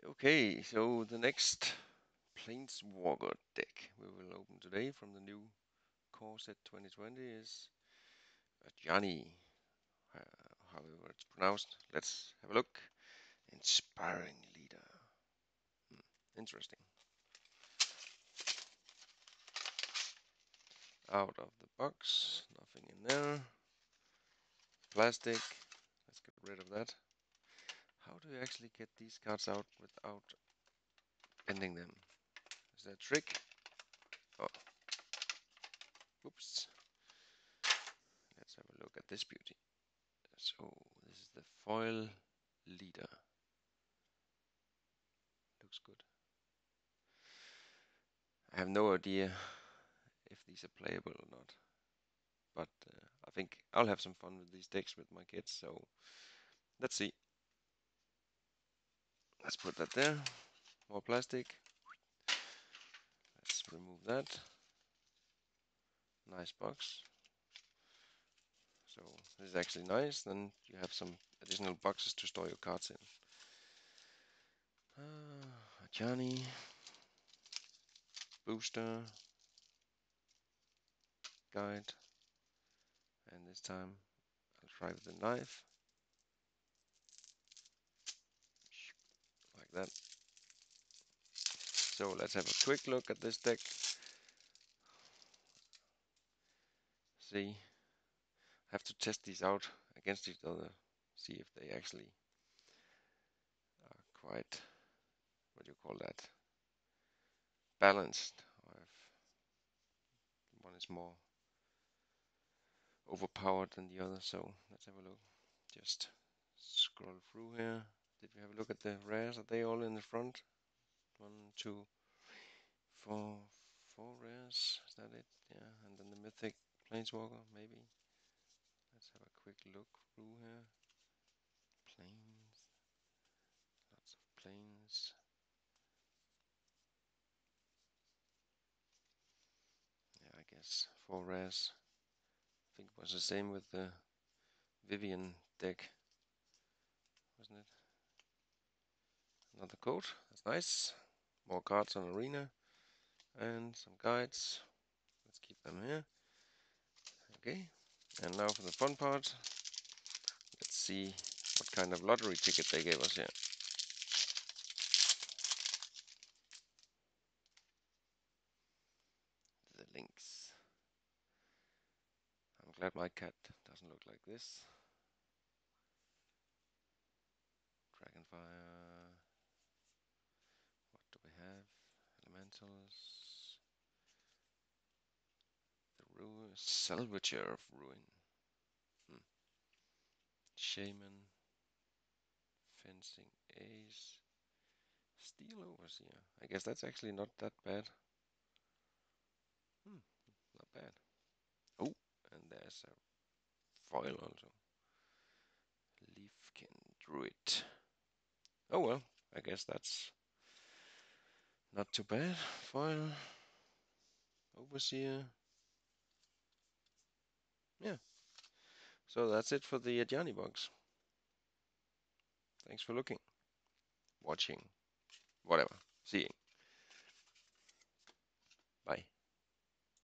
Okay, so the next Planeswalker deck we will open today from the new Core set 2020 is Ajani, however it's pronounced. Let's have a look. Inspiring Leader. Interesting. Out of the box, nothing in there. Plastic, let's get rid of that. How do you actually get these cards out without bending them? Is that a trick? Oh, whoops. Let's have a look at this beauty. So this is the foil leader. Looks good. I have no idea if these are playable or not, but I think I'll have some fun with these decks with my kids, so let's see. Let's put that there. More plastic. Let's remove that. Nice box. So this is actually nice. Then you have some additional boxes to store your cards in. Ajani. Booster. Guide. And this time I'll try with the knife. Like that. So let's have a quick look at this deck. See. Have to test these out against each other. See if they actually are quite, what do you call that, balanced, or if one is more overpowered than the other. So let's have a look. Just scroll through here. Did we have a look at the rares? Are they all in the front? 1, 2, 4, 4 rares. Is that it? Yeah. And then the mythic Planeswalker, maybe. Let's have a quick look through here. Planes. Lots of planes. Yeah, I guess 4 rares. I think it was the same with the Vivian deck, wasn't it? Another code, that's nice. More cards on Arena and some guides. Let's keep them here. Okay, and now for the fun part. Let's see what kind of lottery ticket they gave us here. The links. I'm glad my cat doesn't look like this. Dragonfire. What do we have? Elementals. The Ruin. Salvager of Ruin. Shaman. Fencing Ace. Steel Overseer. I guess that's actually not that bad. Not bad. Oh, and there's a foil also. Leafkin Druid. Oh well, I guess that's not too bad. Foil. Overseer. Yeah. So that's it for the Ajani box. Thanks for looking, watching, whatever, seeing. Bye.